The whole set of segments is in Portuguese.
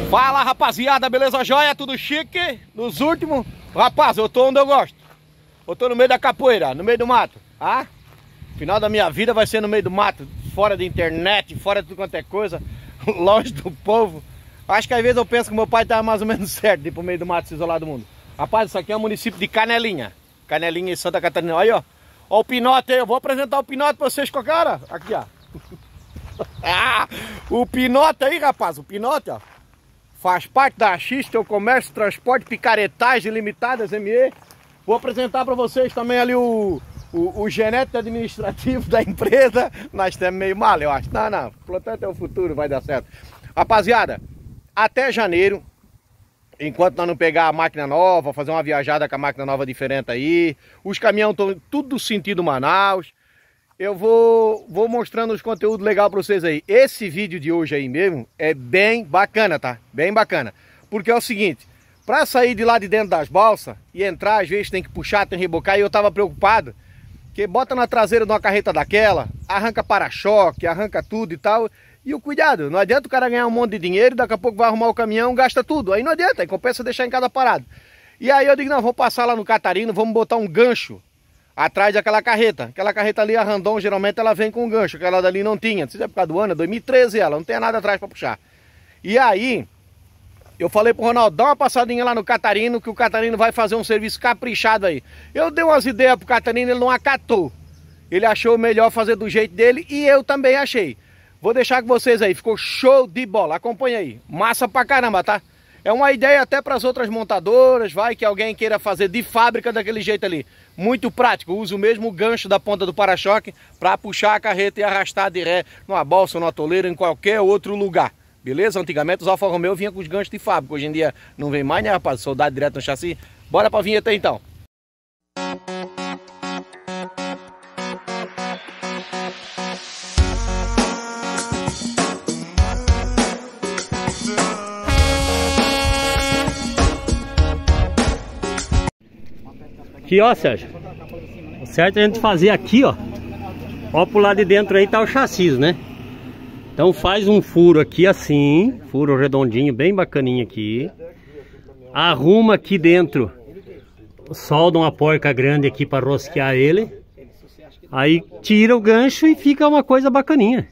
Fala, rapaziada, beleza jóia? Tudo chique? Nos últimos, rapaz, eu tô onde eu gosto. Eu tô no meio da capoeira, no meio do mato. Ah? Final da minha vida vai ser no meio do mato, fora da internet, fora de tudo quanto é coisa, longe do povo. Acho que às vezes eu penso que meu pai tá mais ou menos certo de ir pro meio do mato, se isolar do mundo. Rapaz, isso aqui é o município de Canelinha. Canelinha em Santa Catarina. Aí, ó. Ó o pinote aí, eu vou apresentar o pinote pra vocês com a cara. Aqui, ó. Ah, o pinote aí, rapaz, o pinote, ó. Faz parte da Xista, o Comércio, Transporte, Picaretagem Limitadas, ME. Vou apresentar para vocês também ali o gerente administrativo da empresa. Nós estamos meio mal, eu acho. Não, portanto é o futuro, vai dar certo. Rapaziada, até janeiro, enquanto nós não pegar a máquina nova, fazer uma viajada com a máquina nova diferente aí, os caminhões estão tudo sentido Manaus. Eu vou mostrando os conteúdos legais para vocês aí. Esse vídeo de hoje aí mesmo é bem bacana, tá? Bem bacana. Porque é o seguinte, para sair de lá de dentro das balsas e entrar, às vezes tem que puxar, tem que rebocar, e eu tava preocupado, que bota na traseira de uma carreta daquela, arranca para-choque, arranca tudo e tal, e o cuidado, não adianta o cara ganhar um monte de dinheiro, daqui a pouco vai arrumar o caminhão, gasta tudo, aí não adianta, aí compensa deixar em cada parado. E aí eu digo, não, vamos passar lá no Catarina, vamos botar um gancho atrás daquela carreta ali, a Randon, geralmente ela vem com um gancho, aquela dali não tinha, não sei se é por causa do ano, 2013 ela, não tem nada atrás para puxar. E aí eu falei pro Ronaldo, dá uma passadinha lá no Catarino, que o Catarino vai fazer um serviço caprichado aí. Eu dei umas ideias pro Catarino, ele não acatou. Ele achou melhor fazer do jeito dele e eu também achei. Vou deixar com vocês aí, ficou show de bola. Acompanha aí, massa pra caramba, tá? É uma ideia até para as outras montadoras, vai que alguém queira fazer de fábrica daquele jeito ali. Muito prático, usa o mesmo gancho da ponta do para-choque para puxar a carreta e arrastar de ré numa balsa, numa toleira, em qualquer outro lugar. Beleza? Antigamente os Alfa Romeo vinham com os ganchos de fábrica. Hoje em dia não vem mais, né, rapaz? Soldado direto no chassi. Bora pra vinheta aí, então. Aqui, ó, Sérgio. O certo é a gente fazer aqui, ó. Ó, pro lado de dentro aí tá o chassi, né? Então faz um furo aqui assim, furo redondinho, bem bacaninho aqui. Arruma aqui dentro, solda uma porca grande aqui para rosquear ele. Aí tira o gancho e fica uma coisa bacaninha.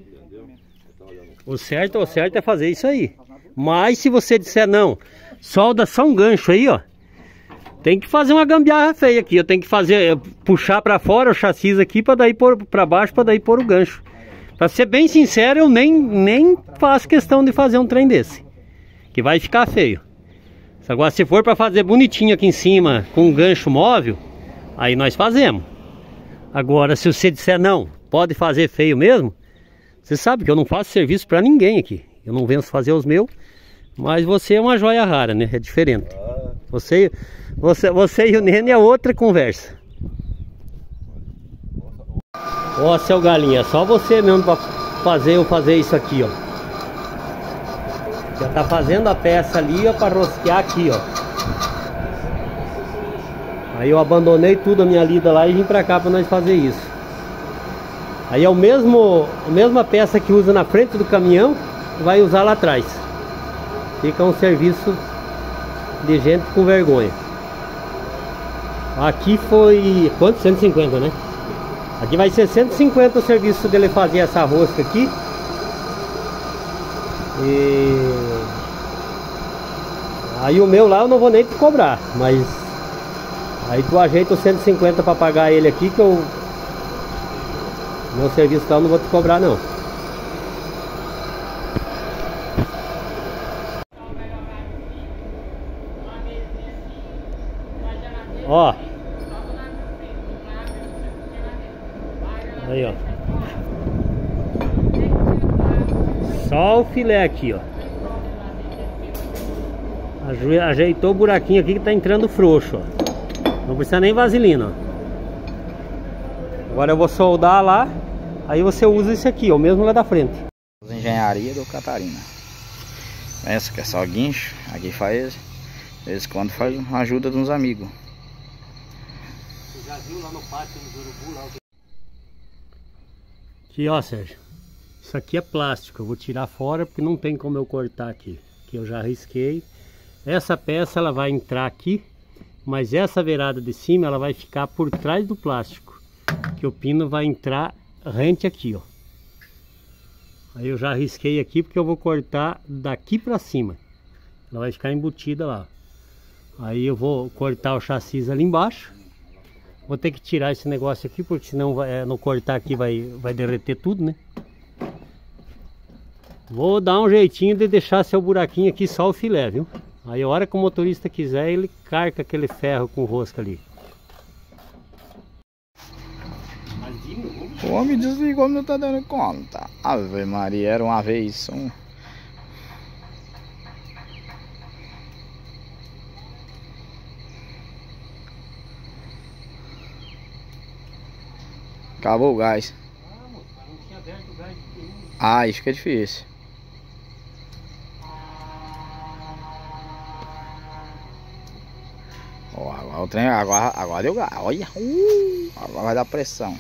O certo é fazer isso aí. Mas se você disser não, solda só um gancho aí, ó. Tem que fazer uma gambiarra feia aqui. Eu tenho que fazer, puxar para fora o chassi aqui para daí pôr para baixo, para daí pôr o gancho. Pra ser bem sincero, eu nem faço questão de fazer um trem desse, que vai ficar feio. Agora, se for pra fazer bonitinho aqui em cima, com um gancho móvel, aí nós fazemos. Agora, se você disser não, pode fazer feio mesmo, você sabe que eu não faço serviço pra ninguém aqui. Eu não venço fazer os meus, mas você é uma joia rara, né? É diferente. Você e o Nene é outra conversa. Ó, seu galinha, só você mesmo pra fazer isso aqui, ó. Já tá fazendo a peça ali, ó, pra rosquear aqui, ó. Aí eu abandonei tudo a minha lida lá e vim pra cá pra nós fazer isso. Aí é a mesma peça que usa na frente do caminhão, vai usar lá atrás. Fica um serviço de gente com vergonha. Aqui foi, quanto? 150, né? Aqui vai ser 150 o serviço dele fazer essa rosca aqui. E aí o meu lá eu não vou nem te cobrar, mas aí tu ajeita os 150 para pagar ele aqui, que meu serviço lá eu não vou te cobrar não. Ó. Aí, ó. Só o filé aqui, ó. Ajeitou o buraquinho aqui que tá entrando frouxo, ó. Não precisa nem vaselina, ó. Agora eu vou soldar lá. Aí você usa esse aqui, ó, o mesmo lá da frente. Engenharia do Catarina. Essa que é só guincho. Aqui faz, de vez em quando faz uma ajuda de uns amigos. Você já viu lá no pátio dos urubu lá? Aqui, ó, Sérgio. Isso aqui é plástico, eu vou tirar fora porque não tem como eu cortar aqui. Aqui eu já risquei. Essa peça ela vai entrar aqui, mas essa beirada de cima ela vai ficar por trás do plástico, que o pino vai entrar rente aqui, ó. Aí eu já risquei aqui porque eu vou cortar daqui pra cima. Ela vai ficar embutida lá. Aí eu vou cortar o chassi ali embaixo. Vou ter que tirar esse negócio aqui, porque senão no cortar aqui vai derreter tudo, né? Vou dar um jeitinho de deixar seu buraquinho aqui só o filé, viu? Aí a hora que o motorista quiser, ele carca aquele ferro com rosca ali. O homem desligou, não tá dando conta. Ave Maria, era uma vez. Acabou o gás. Ah, moço, não tinha aberto o gás nenhum. Ah, isso que é difícil. Ó, agora o trem, agora deu gás. Olha, agora vai dar pressão.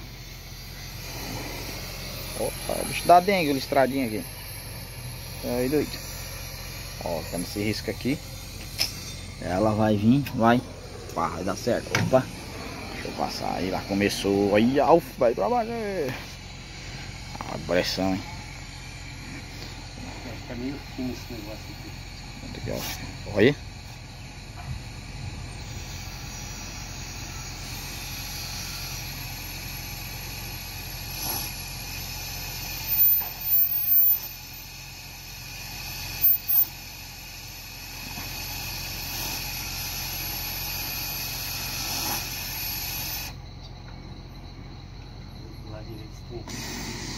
Opa, o bicho dá dengue, o listradinho aqui. Aí, doido. Ó, tá nesse risco aqui. Ela vai vir, vai. Pá, vai dar certo. Opa. Deixa eu passar aí, lá começou. Aí, vai pra baixo. A pressão, hein. Tá meio fino esse negócio aqui. Olha. Lá direito tem.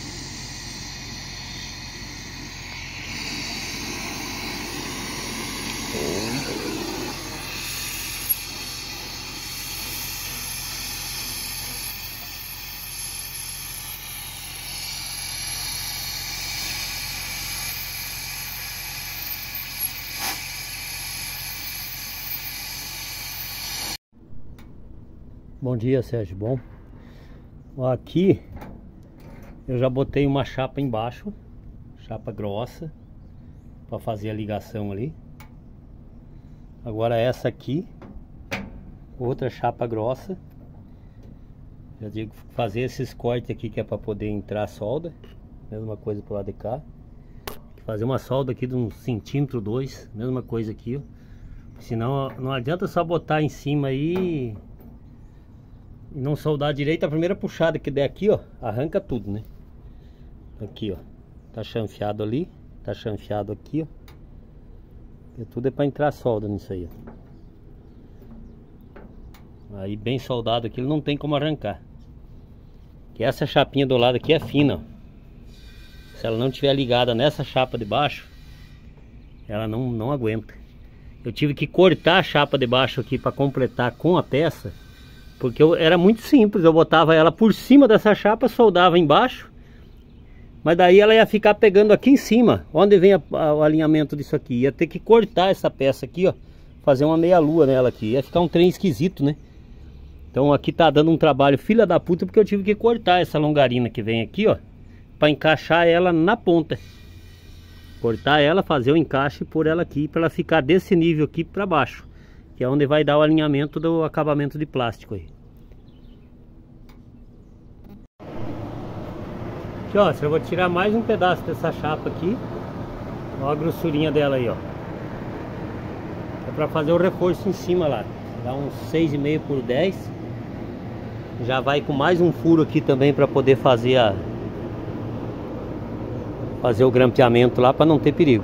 Bom dia, Sérgio. Bom, aqui eu já botei uma chapa embaixo, chapa grossa, para fazer a ligação ali. Agora essa aqui, outra chapa grossa. Já digo fazer esses cortes aqui que é para poder entrar a solda. Mesma coisa pro lado de cá. Fazer uma solda aqui de 1 centímetro, 2, mesma coisa aqui, ó. Senão não adianta só botar em cima aí e não soldar direito. A primeira puxada que der aqui, ó, arranca tudo, né? Aqui, ó, tá chanfeado ali, tá chanfeado aqui, ó. E tudo é pra entrar solda nisso aí, ó. Aí bem soldado aqui, ele não tem como arrancar. Que essa chapinha do lado aqui é fina, ó. Se ela não tiver ligada nessa chapa de baixo, ela não aguenta. Eu tive que cortar a chapa de baixo aqui para completar com a peça, porque era muito simples. Eu botava ela por cima dessa chapa, soldava embaixo, mas daí ela ia ficar pegando aqui em cima, onde vem o alinhamento disso aqui. Ia ter que cortar essa peça aqui, ó, fazer uma meia lua nela aqui. Ia ficar um trem esquisito, né? Então aqui tá dando um trabalho filha da puta, porque eu tive que cortar essa longarina que vem aqui, ó, para encaixar ela na ponta. Cortar ela, fazer o encaixe por ela aqui, para ela ficar desse nível aqui para baixo, que é onde vai dar o alinhamento do acabamento de plástico aí. Aqui, ó, eu vou tirar mais um pedaço dessa chapa aqui. Olha a grossurinha dela aí, ó. É para fazer o reforço em cima lá. Dá uns 6,5 por 10. Já vai com mais um furo aqui também para poder fazer o grampeamento lá, para não ter perigo.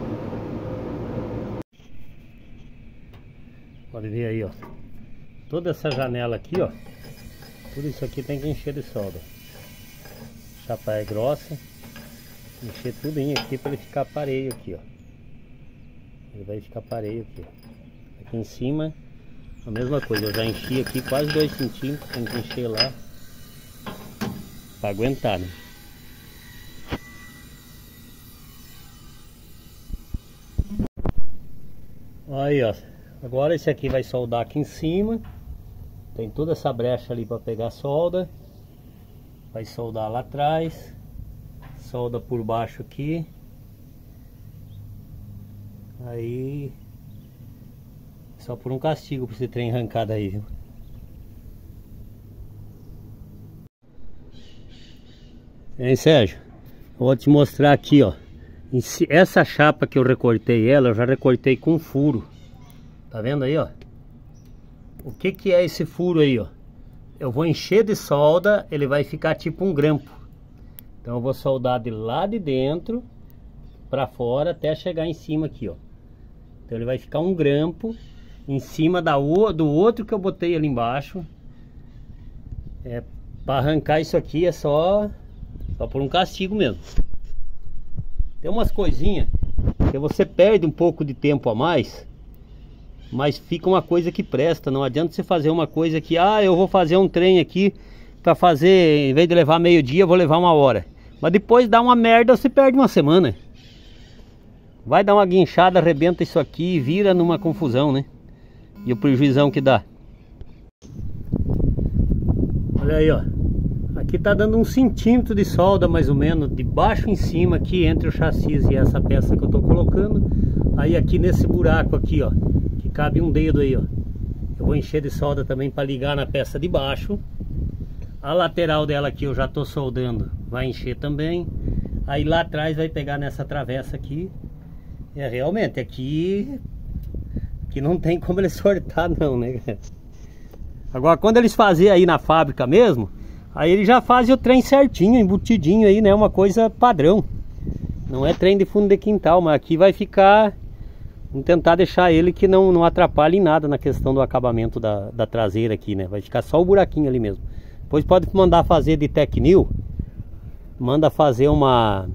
Pode ver aí, ó. Toda essa janela aqui, ó. Tudo isso aqui tem que encher de solda. A chapa é grossa. Encher tudinho aqui para ele ficar pareio aqui, ó. Ele vai ficar pareio aqui, ó. Aqui em cima a mesma coisa. Eu já enchi aqui quase 2 centímetros. Tem que encher lá para aguentar, né? Aí, ó, agora esse aqui vai soldar aqui em cima. Tem toda essa brecha ali para pegar solda. Vai soldar lá atrás. Solda por baixo aqui. Aí só por um castigo pra esse trem arrancado aí, viu? Hein, Sérgio? Eu vou te mostrar aqui, ó. Essa chapa que eu recortei ela, eu já recortei com furo. Tá vendo aí, ó? O que que é esse furo aí, ó? Eu vou encher de solda, ele vai ficar tipo um grampo. Então eu vou soldar de lá de dentro pra fora até chegar em cima aqui, ó. Então ele vai ficar um grampo em cima do outro que eu botei ali embaixo. Pra arrancar isso aqui é só por um castigo mesmo. Tem umas coisinhas que você perde um pouco de tempo a mais, mas fica uma coisa que presta. Não adianta você fazer uma coisa que, eu vou fazer um trem aqui pra fazer, em vez de levar meio-dia, eu vou levar 1 hora. Mas depois dá uma merda, você perde uma semana. Vai dar uma guinchada, arrebenta isso aqui e vira numa confusão, né? E o prejuizão que dá. Olha aí, ó. Aqui tá dando 1 centímetro de solda mais ou menos, de baixo em cima aqui, entre o chassi e essa peça que eu tô colocando. Aí aqui nesse buraco aqui, ó, que cabe um dedo aí, ó, eu vou encher de solda também para ligar na peça de baixo. A lateral dela aqui eu já tô soldando, vai encher também. Aí lá atrás vai pegar nessa travessa aqui. Realmente, aqui não tem como eles sortar não, né? Agora quando eles fazem aí na fábrica mesmo, aí eles já fazem o trem certinho, embutidinho aí, né? Uma coisa padrão. Não é trem de fundo de quintal, mas aqui vai ficar... Vamos tentar deixar ele que não atrapalhe em nada na questão do acabamento da traseira aqui, né? Vai ficar só o buraquinho ali mesmo. Depois pode mandar fazer de Tecnil. Manda fazer uma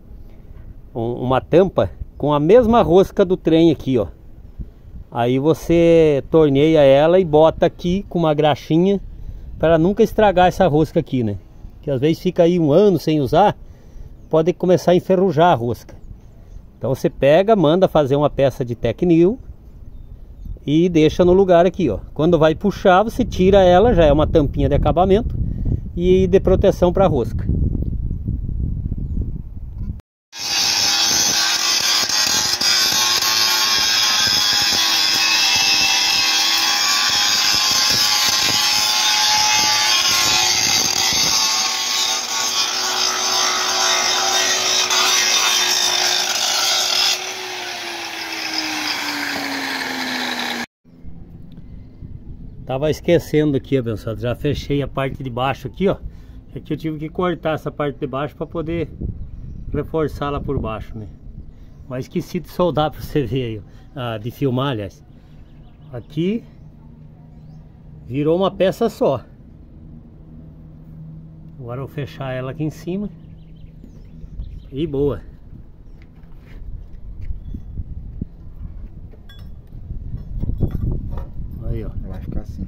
tampa com a mesma rosca do trem aqui, ó. Aí você torneia ela e bota aqui com uma graxinha para nunca estragar essa rosca aqui, né? Que às vezes fica aí 1 ano sem usar, pode começar a enferrujar a rosca. Então você pega, manda fazer uma peça de Tecnil e deixa no lugar aqui, ó. Quando vai puxar, você tira ela, já é uma tampinha de acabamento e de proteção para a rosca. Tava esquecendo aqui, abençoado. Já fechei a parte de baixo aqui, ó. Aqui eu tive que cortar essa parte de baixo para poder reforçar lá por baixo, né? Mas esqueci de soldar para você ver aí, ó. De filmar, aliás. Aqui virou uma peça só. Agora eu vou fechar ela aqui em cima. E boa. Aí, ó. Vai ficar assim.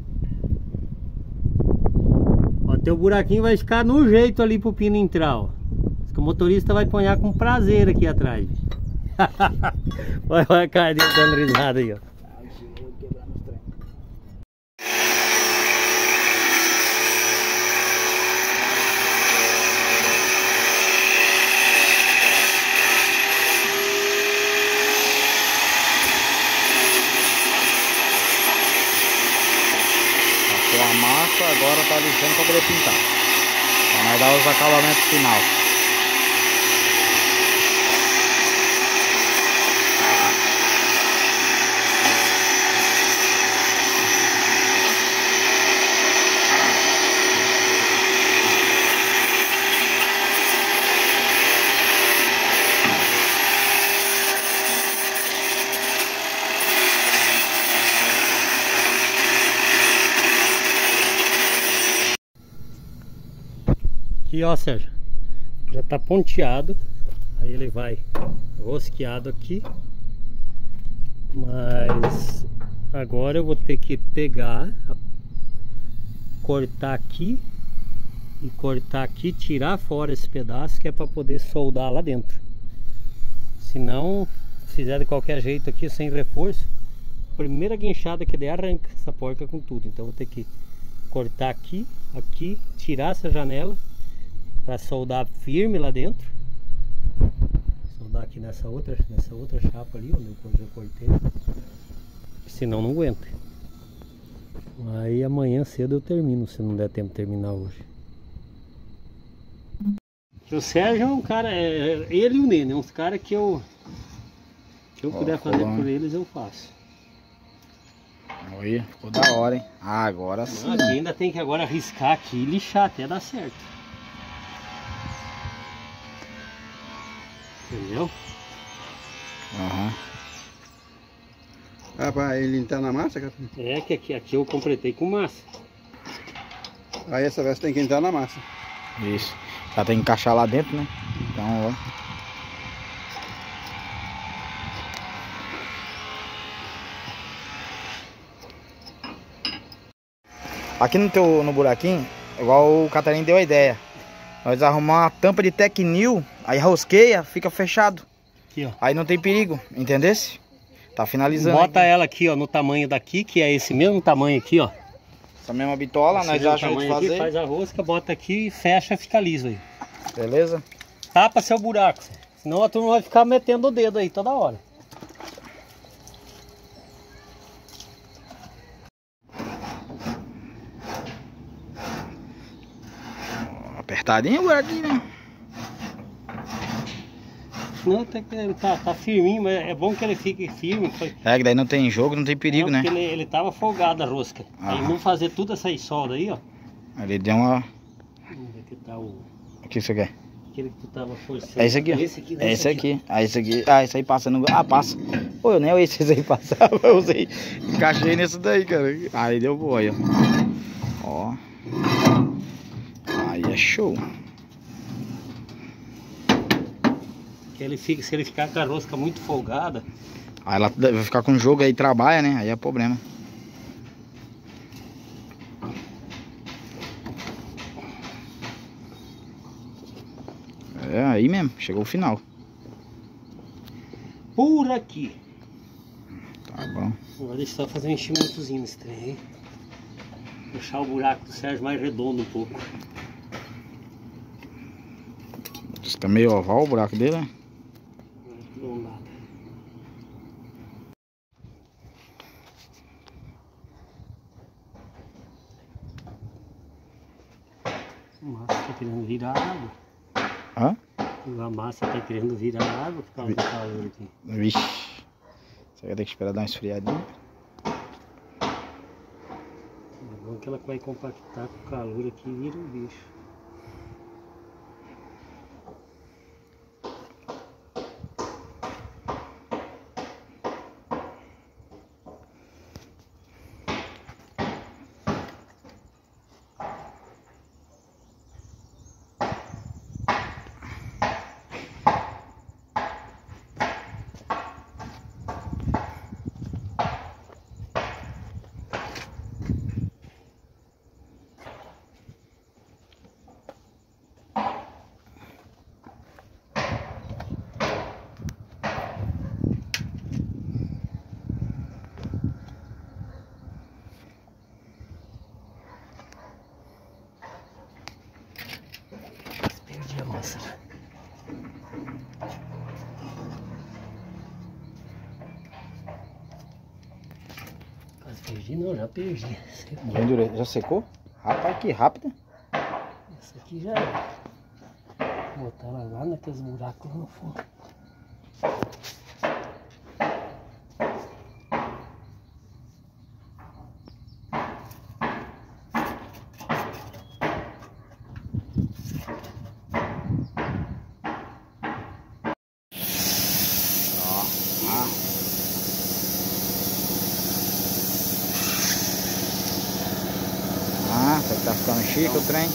Ó, teu buraquinho vai ficar no jeito ali pro pino entrar, ó. O motorista vai ponhar com prazer aqui atrás. Olha a cara dele dando risada aí, ó. A massa agora tá lixando para poder pintar. Então nós dar os acabamentos final. Aqui, ó, Sérgio, já tá ponteado. Aí ele vai rosqueado aqui. Mas agora eu vou ter que pegar, cortar aqui e cortar aqui, tirar fora esse pedaço, que é para poder soldar lá dentro. Se não fizer de qualquer jeito aqui sem reforço, primeira guinchada que der arranca essa porca com tudo. Então vou ter que cortar aqui, tirar essa janela para soldar firme lá dentro. soldar aqui nessa outra chapa ali, onde eu já cortei. Senão não aguenta. Aí amanhã cedo eu termino, se não der tempo de terminar hoje. O Sérgio é um cara, ele e o Nene, é uns caras que eu puder fazer por eles, eu faço. Olha, ficou da hora, hein? Ah, agora sim. Aqui ainda tem que agora riscar aqui e lixar até dar certo. Entendeu? Aham. Ah, pra ele entrar na massa, cara? É que aqui eu completei com massa. Aí essa vez tem que entrar na massa. Isso. Já tem que encaixar lá dentro, né? Então, ó. Aqui no buraquinho, igual o Catarina deu a ideia. Nós arrumamos uma tampa de Tecnil, aí rosqueia, fica fechado. Aqui, ó. Aí não tem perigo, entendesse? Tá finalizando. Bota aqui. ela aqui, ó, no tamanho daqui, que é esse mesmo tamanho aqui, ó. Essa mesma bitola, Esse nós mesmo achamos de tamanho fazer. aqui, faz a rosca, bota aqui e fecha, fica liso aí. Beleza? Tapa seu buraco, senão a turma vai ficar metendo o dedo aí toda hora. Apertadinho o buraquinho, né? Não, até que ele tá firminho, mas é bom que ele fique firme. É, que daí não tem jogo, não tem perigo, não, né? porque ele tava folgado a rosca. Aí não fazer tudo essa solda aí, ó. Ele deu uma... Vamos ver que tá o... O que você quer? Aquele que tu tava forçando. É esse aqui, ó. Esse aqui, É esse aqui. Ah, esse aqui. Ah, esse aí passa no... Ah, passa. Pô, eu nem olhei se esse aí passava. Eu usei. Encaixei nesse daí, cara. Aí deu boa, aí, ó. Ó. Aí é show. Que ele fica, se ele ficar com a rosca muito folgada. Aí ela vai ficar com jogo aí, trabalha, né? Aí é problema. É, aí mesmo. Chegou o final. Por aqui. Tá bom. Agora deixa eu só fazer um enchimentozinho nesse trem aí. Deixar o buraco do Sérgio mais redondo um pouco. Fica meio oval o buraco dele, né? Arredondado. A massa tá querendo virar água. Hã? A massa tá querendo virar água por causa do calor aqui. Vixe. Você vai ter que esperar dar uma esfriadinha. É bom que ela vai compactar com o calor aqui e vira um bicho. Perdi a massa. Quase perdi, não, já perdi. Secou. Já secou? Rapaz, que rápido. Essa aqui já é. Vou botar ela lá naqueles buracos lá no fundo. Ah, tá ficando chique o trem.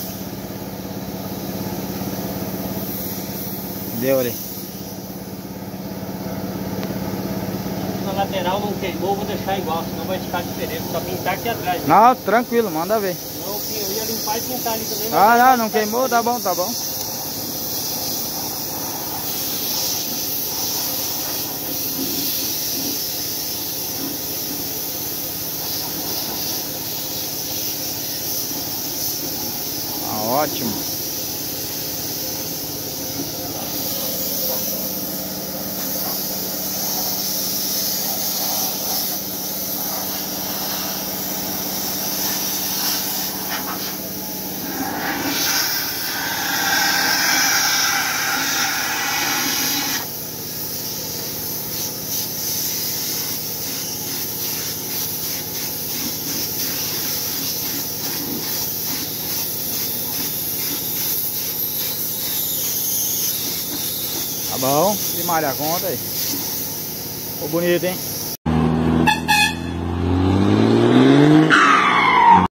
Deu ali. Na lateral não queimou, vou deixar igual, senão vai ficar diferente. Só pintar aqui atrás. Né? Não, tranquilo, manda ver. Não, eu ia limpar e pintar ali também. Ah, não queimou, tá bom, tá bom. Ótimo. Tá bom? Demais a conta aí. Ficou bonito, hein?